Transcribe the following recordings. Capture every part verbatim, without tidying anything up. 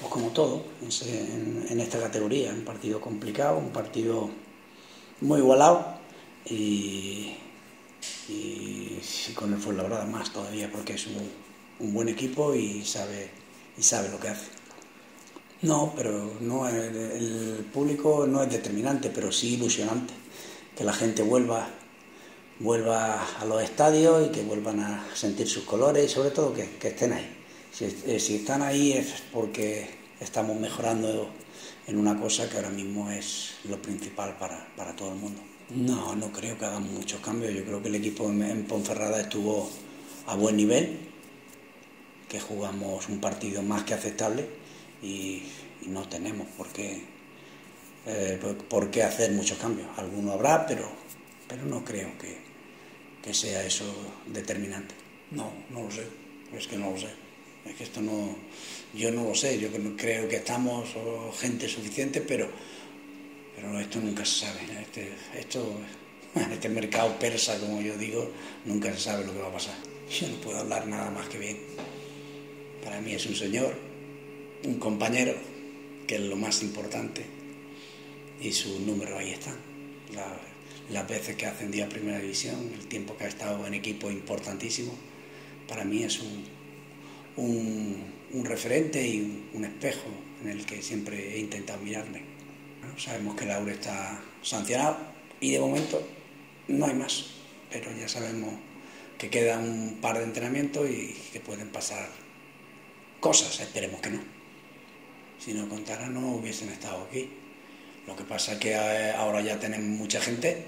pues como todo en, en esta categoría, un partido complicado, un partido muy igualado y, y, y con el Fuenlabrada más todavía porque es un, un buen equipo y sabe, y sabe lo que hace. No, pero no, el, el público no es determinante, pero sí ilusionante, que la gente vuelva vuelva a los estadios y que vuelvan a sentir sus colores y sobre todo que, que estén ahí. Si, eh, si están ahí es porque estamos mejorando en una cosa que ahora mismo es lo principal para, para todo el mundo. No, no creo que hagan muchos cambios. Yo creo que el equipo en, en Ponferrada estuvo a buen nivel, que jugamos un partido más que aceptable y, y no tenemos por qué, eh, por, por qué hacer muchos cambios. Alguno habrá, pero, pero no creo que que sea eso determinante. No, no lo sé, es que no lo sé. Es que esto no, yo no lo sé, yo creo que estamos oh, gente suficiente, pero, pero esto nunca se sabe. Este, esto, este mercado persa, como yo digo, nunca se sabe lo que va a pasar. Yo no puedo hablar nada más que bien. Para mí es un señor, un compañero, que es lo más importante, y sus números ahí están. La, las veces que ha ascendido a Primera División, el tiempo que ha estado en equipo importantísimo, para mí es un, un, un referente y un, un espejo en el que siempre he intentado mirarme. Bueno, sabemos que Laure está sancionado y de momento no hay más, pero ya sabemos que queda un par de entrenamientos y que pueden pasar cosas, esperemos que no. Si no contara no hubiesen estado aquí. Lo que pasa es que ahora ya tenemos mucha gente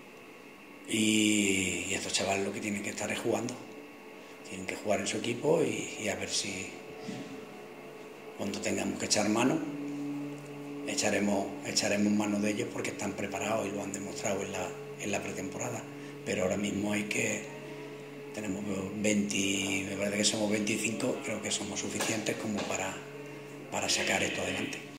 y, y estos chavales lo que tienen que estar es jugando. Tienen que jugar en su equipo y, y a ver si cuando tengamos que echar mano, echaremos, echaremos mano de ellos porque están preparados y lo han demostrado en la, en la pretemporada. Pero ahora mismo hay que, tenemos veinte, me parece que somos veinticinco, creo que somos suficientes como para, para sacar esto adelante.